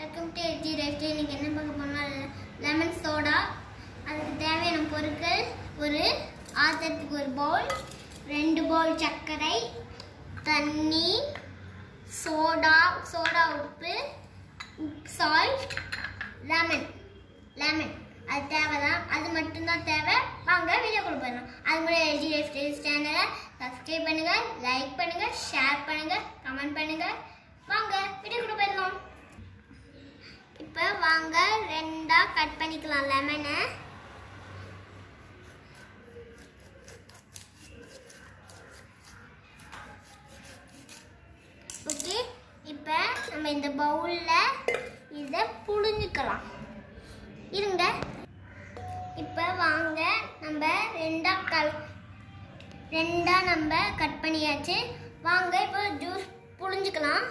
Welcome to LG rest. இன்னைக்கு என்ன பார்க்க போனால் லெமன் சோடா. அதுக்கு தேவையான பொருட்கள் ஒரு ஆற்றத்துக்கு ஒரு பவுல், 2 பவுல் சர்க்கரை, தண்ணி, சோடா உப்பு, சால்ட், லெமன் அது தேவைதான். அது மட்டும்தான் தேவை. வாங்க வீடியோ கொடுப்போம். அது கூட எல்ஜி ரெஸ்ட் சேனலை சப்ஸ்கிரைப் பண்ணுங்க, லைக் பண்ணுங்க, ஷேர் பண்ணுங்க, கமெண்ட் பண்ணுங்க. வாங்க வீடியோ கொடுப்போம். இப்போ வாங்க 2ஆ கட் பண்ணிக்கலாம் லெமனை. ஓகே, இப்போ நம்ம இந்த பவுலில் இதை புழிஞ்சிக்கலாம். இருங்க. இப்போ வாங்க நம்ம 2ஆ நம்ம கட் பண்ணியாச்சு. வாங்க இப்போ ஜூஸ் புழிஞ்சிக்கலாம்.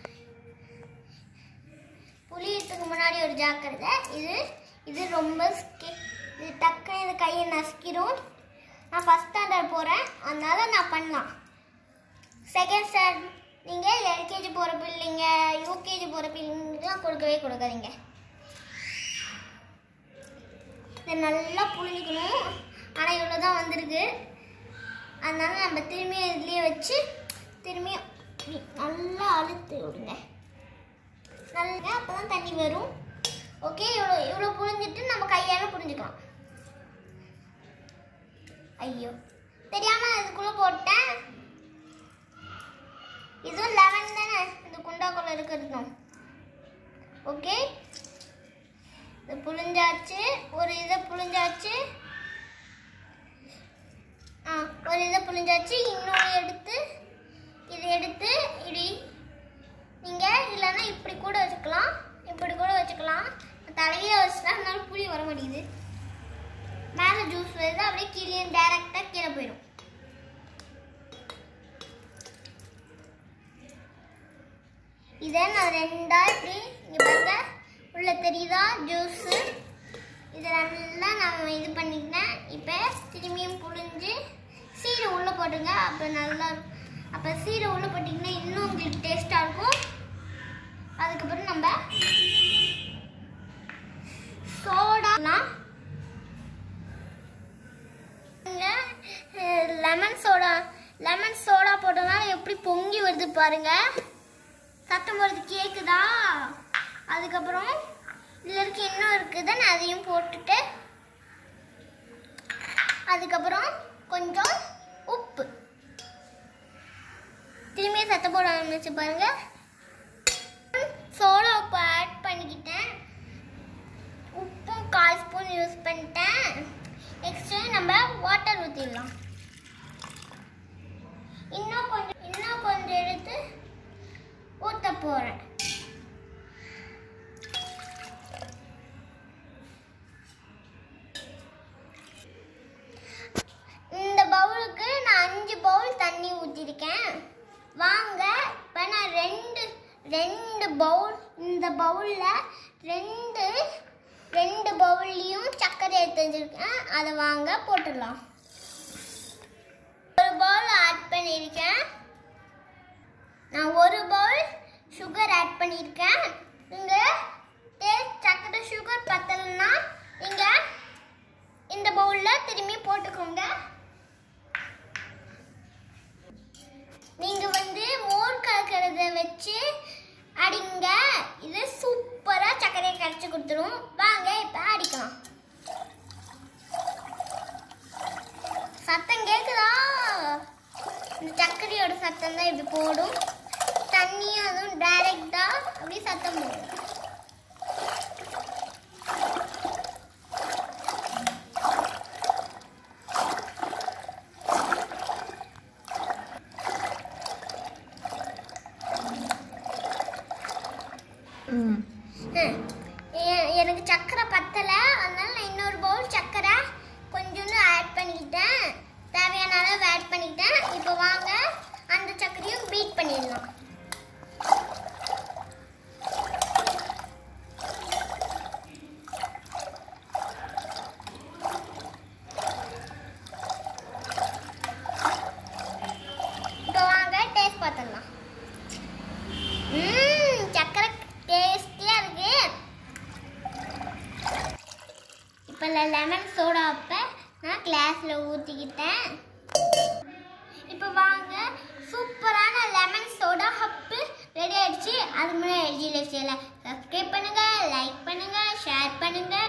புளியத்துக்கு முன்னாடி ஒரு ஜாக்கிரதை. இது ரொம்ப இது டக்குன்னு இது கையை நசுக்கிடும். நான் ஃபஸ்ட் ஸ்டாண்டர்ட் போகிறேன், அதனால நான் பண்ணலாம். செகண்ட் ஸ்டாண்டர்ட் நீங்கள் எல்கேஜி போகிற பிள்ளைங்க, யூகேஜி போகிற பிள்ளைங்கலாம் கொடுக்காதீங்க. இதை நல்லா புளிஞ்சிக்கணும். ஆனால் இவ்வளோ தான் வந்திருக்கு. அதனால நம்ம திரும்பியும் இதுலேயே வச்சு திரும்பியும் நல்லா அழுத்து விடுங்க. நல்லா அப்போ தான் தண்ணி வரும். ஓகே, இவ்வளோ புழிஞ்சிட்டு நம்ம கையால் புழிஞ்சிக்கலாம். ஐயோ, தெரியாமல் இதுக்குள்ளே போட்டேன். இதுவும் லெமன் தானே, இந்த குண்டாக்குள்ளே இருக்கிறதும். ஓகே, இது புழிஞ்சாச்சு. ஒரு இதை புழிஞ்சாச்சு. இன்னொன்று எடுத்து இதை எடுத்து இப்படி நீங்கள் இல்லைன்னா இப்படி கூட வச்சுக்கலாம். தலையே வச்சுட்டா அதனால புளி வர மாட்டேங்குது. மேலே ஜூஸ் வருது, அப்படியே கீழே டைரெக்டாக கீழே போயிடும். இதை நான் 2ஆ இப்படி இங்கே பாருங்க, உள்ள தெரியுதா ஜூஸு. இதை நல்லா நம்ம இது பண்ணிக்கிட்டேன். இப்போ திரும்பியும் புழிஞ்சு சீரை உள்ளே போட்டுங்க. அப்போ நல்லா இருக்கும். அப்போ சீரை உள்ளே போட்டிங்கன்னா இன்னும் உங்களுக்கு டேஸ்ட்டாக இருக்கும். அதுக்கப்புறம் நம்ம சோடாலாம் லெமன் சோடா போட்டோம்னா எப்படி பொங்கி வருது பாருங்க. சத்தம் வருது, கேக்குதா? அதுக்கப்புறம் இதில் இருக்க இன்னும் இருக்குது, நான் அதையும் போட்டுட்டு அதுக்கப்புறம் கொஞ்சம் உப்பு திரும்பியும் சத்தம் போட ஆரம்பிச்சு பாருங்க. சோடா உப்பு ஆட் பண்ணிக்கிட்டேன். உப்பும் 1/4 ஸ்பூன் யூஸ் பண்ணிட்டேன். நெக்ஸ்ட்டு நம்ம வாட்டர் ஊற்றிடலாம். இன்னும் கொஞ்சம் எடுத்து ஊற்ற போகிறேன். இந்த பவுலுக்கு நான் 5 பவுல் தண்ணி ஊற்றிருக்கேன். வாங்க இப்போ நான் ரெண்டு பவுல், இந்த பவுலில் ரெண்டு பவுல்லையும் சர்க்கரை எடுத்து வச்சுருக்கேன். அதை வாங்க போட்டுடலாம். ஒரு பவுல் ஆட் பண்ணியிருக்கேன். நான் ஒரு பவுல் சுகர் ஆட் பண்ணியிருக்கேன். இங்கே டேஸ்ட் சர்க்கரை சுகர் பத்தலைன்னா நீங்கள் இந்த பவுலில் திரும்பி போட்டுக்கோங்க. நீங்கள் மோர் கலக்கிறத வச்சு அடிங்க. இது சூப்பராக சர்க்கரையை கரைச்சி கொடுத்துரும். வாங்க இப்போ அடிக்கலாம். சத்தம் கேட்குதா? இந்த சர்க்கரையோட சத்தம் தான் இப்படி போடும். தண்ணியும் அதுவும் டைரெக்டாக அப்படியே சத்தம் போடும். எனக்கு சர்க்கரை பத்தலை, அதனால நான் இன்னொரு பவுல் சர்க்கரை கொஞ்சோண்டு ஆட் பண்ணிக்கிட்டேன். தேவையான அளவு ஆட் பண்ணிக்கிட்டேன். இப்போ வாங்க அந்த சர்க்கரையும் பீட் பண்ணிடலாம். இப்போ வாங்க டேஸ்ட் பார்த்துடலாம். சர்க்கரை டேஸ்டியாக இருக்கு. லெமன் சோடா அப்போ நான் கிளாஸில் ஊற்றிக்கிட்டேன். இப்போ வாங்க, சூப்பரான லெமன் சோடா ஹப்பு ரெடி ஆயிடுச்சு. அது முன்னாடி எல்ஜி லைஃப் ஸ்டைலை சப்ஸ்கிரைப் பண்ணுங்க, லைக் பண்ணுங்க, ஷேர் பண்ணுங்க.